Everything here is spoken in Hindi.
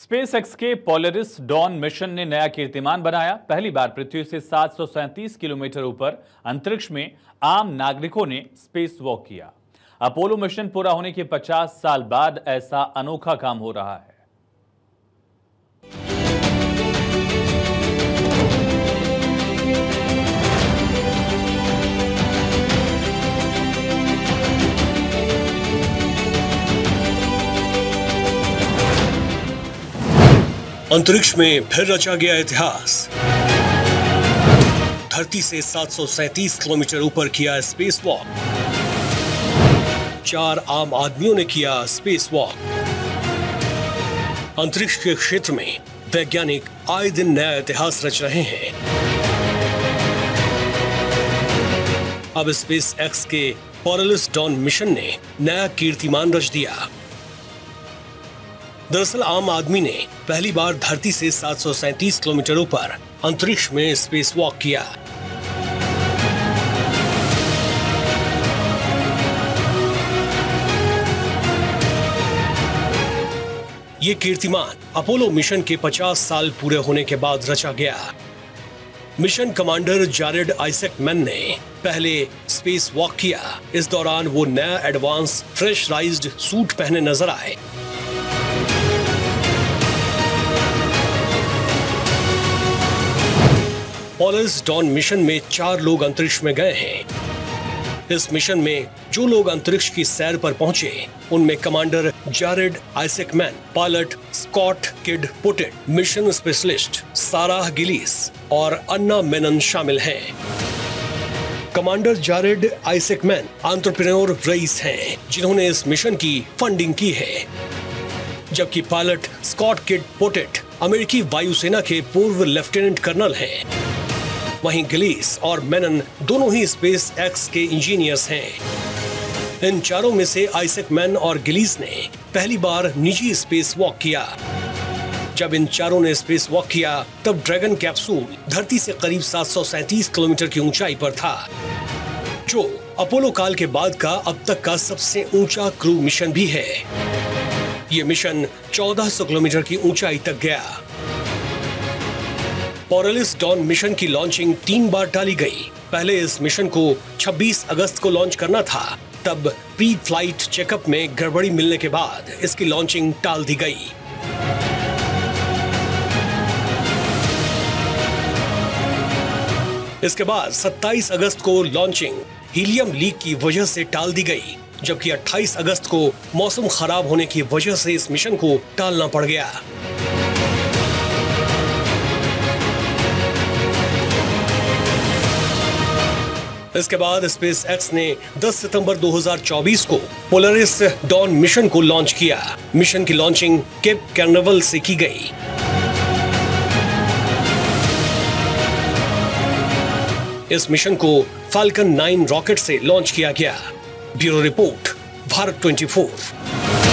स्पेसएक्स के पोलरिस डॉन मिशन ने नया कीर्तिमान बनाया। पहली बार पृथ्वी से 737 किलोमीटर ऊपर अंतरिक्ष में आम नागरिकों ने स्पेस वॉक किया। अपोलो मिशन पूरा होने के 50 साल बाद ऐसा अनोखा काम हो रहा है। अंतरिक्ष में फिर रचा गया इतिहास। धरती से 737 किलोमीटर ऊपर किया स्पेस वॉक। 4 आम आदमियों ने किया स्पेस वॉक। अंतरिक्ष के क्षेत्र में वैज्ञानिक आए दिन नया इतिहास रच रहे हैं। अब स्पेस एक्स के पोलरिस डॉन मिशन ने नया कीर्तिमान रच दिया। दरअसल आम आदमी ने पहली बार धरती से 737 किलोमीटर ऊपर अंतरिक्ष में स्पेस वॉक किया। ये कीर्तिमान अपोलो मिशन के 50 साल पूरे होने के बाद रचा गया। मिशन कमांडर जैरेड आइजैकमैन ने पहले स्पेस वॉक किया। इस दौरान वो नया एडवांस प्रेशराइज्ड सूट पहने नजर आए। पोलरिस डॉन मिशन में 4 लोग अंतरिक्ष में गए हैं। इस मिशन में जो लोग अंतरिक्ष की सैर पर पहुंचे उनमें commander Jared Isaacman, pilot Scott Kidd Poteet, mission specialist Sarah Gillis और अन्ना मेनन शामिल हैं। कमांडर जैरेड आइजैकमैन एंटरप्रेन्योर रईस हैं जिन्होंने इस मिशन की फंडिंग की है, जबकि पायलट स्कॉट किड पुटिट अमेरिकी वायुसेना के पूर्व लेफ्टिनेंट कर्नल हैं। वहीं गिलीस और मेनन दोनों ही स्पेस एक्स के इंजीनियर्स हैं। इन चारों में से आइजैकमैन और गिलीस ने पहली बार निजी स्पेस वॉक किया। जब इन चारों ने स्पेस वॉक किया तब ड्रैगन कैप्सूल धरती से करीब 737 किलोमीटर की ऊंचाई पर था, जो अपोलो काल के बाद का अब तक का सबसे ऊंचा क्रू मिशन भी है। ये मिशन 1400 किलोमीटर की ऊंचाई तक गया। पोलरिस डॉन मिशन की लॉन्चिंग 3 बार टाली गई। पहले इस मिशन को 26 अगस्त को लॉन्च करना था, तब प्री फ्लाइट चेकअप में गड़बड़ी मिलने के बाद इसकी लॉन्चिंग टाल दी गई। इसके बाद 27 अगस्त को लॉन्चिंग हीलियम लीक की वजह से टाल दी गई, जबकि 28 अगस्त को मौसम खराब होने की वजह से इस मिशन को टालना पड़ गया। इसके बाद स्पेस एक्स ने 10 सितंबर 2024 को पोलरिस डॉन मिशन को लॉन्च किया। मिशन की लॉन्चिंग केप कैनवेरल से की गई। इस मिशन को फाल्कन 9 रॉकेट से लॉन्च किया गया। Bureau report, Bharat 24।